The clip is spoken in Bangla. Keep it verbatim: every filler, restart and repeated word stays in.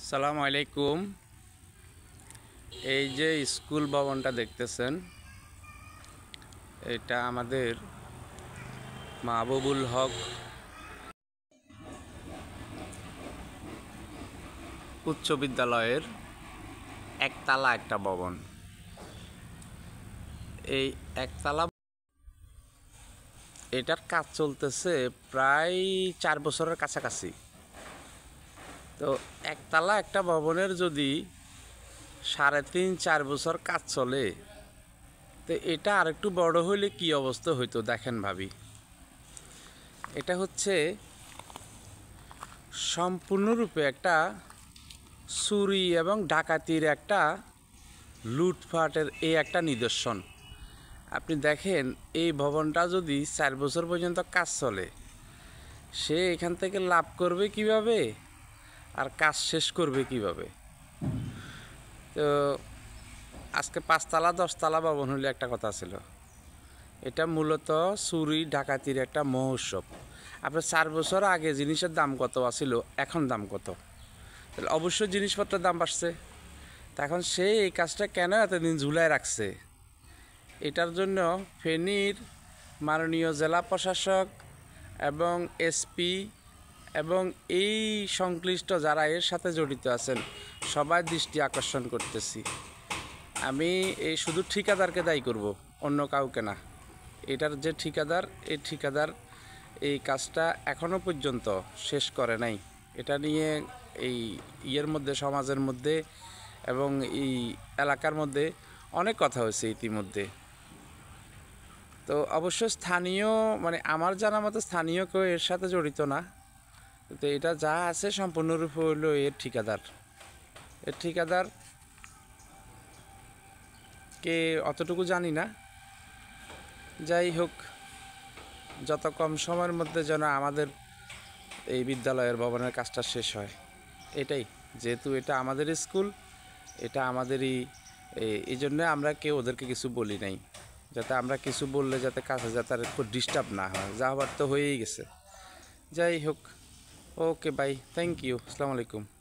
আসসালামু আলাইকুম। এই যে স্কুল ভবনটা দেখতেছেন, এটা আমাদের মাহবুবুল হক উচ্চ বিদ্যালয়ের একতলা একটা ভবন। এই একতলা এটার কাজ চলতেছে প্রায় চার বছরের কাছাকাছি। তো একতলা একটা ভবনের যদি সাড়ে তিন চার বছর কাজ চলে, তো এটা আরেকটু বড় হইলে কি অবস্থা হইতো দেখেন ভাবি। এটা হচ্ছে সম্পূর্ণরূপে একটা চুরি এবং ডাকাতির একটা লুটপাটের এই একটা নিদর্শন। আপনি দেখেন, এই ভবনটা যদি চার বছর পর্যন্ত কাজ চলে, সে এখান থেকে লাভ করবে কিভাবে আর কাজ শেষ করবে কিভাবে? তো আজকে পাঁচতলা দশতলা ভবন হলে একটা কথা ছিল। এটা মূলত চুরি ডাকাতির একটা মহোৎসব। আপনার চার বছর আগে জিনিসের দাম কত ছিল, এখন দাম কত? তাহলে অবশ্যই জিনিসপত্রের দাম বাড়ছে। তা এখন সে এই কাজটা কেন এতদিন ঝুলায় রাখছে? এটার জন্য ফেনীর মাননীয় জেলা প্রশাসক এবং এসপি এবং এই সংশ্লিষ্ট যারা এর সাথে জড়িত আছেন সবার দৃষ্টি আকর্ষণ করতেছি। আমি এই শুধু ঠিকাদারকে দায়ী করব, অন্য কাউকে না। এটার যে ঠিকাদার, এই ঠিকাদার এই কাজটা এখনও পর্যন্ত শেষ করে নাই। এটা নিয়ে এই ইয়ের মধ্যে, সমাজের মধ্যে এবং এই এলাকার মধ্যে অনেক কথা হয়েছে ইতিমধ্যে। তো অবশ্য স্থানীয়, মানে আমার জানা মতো স্থানীয় কেউ এর সাথে জড়িত না। তো এটা যা আছে সম্পূর্ণরূপে হলো এর ঠিকাদার। এর ঠিকাদার কে অতটুকু জানি না। যাই হোক, যত কম সময়ের মধ্যে যেন আমাদের এই বিদ্যালয়ের ভবনের কাজটা শেষ হয়, এটাই। যেহেতু এটা আমাদের স্কুল, এটা আমাদেরই, এই জন্যে আমরা কেউ ওদেরকে কিছু বলি নাই, যাতে আমরা কিছু বললে যাতে কাজে যাতে আর একটু ডিস্টার্ব না হয়। যা হবার তো হয়েই গেছে। যাই হোক, ওকে বাই, থ্যাংক ইউ, আসসালামু আলাইকুম।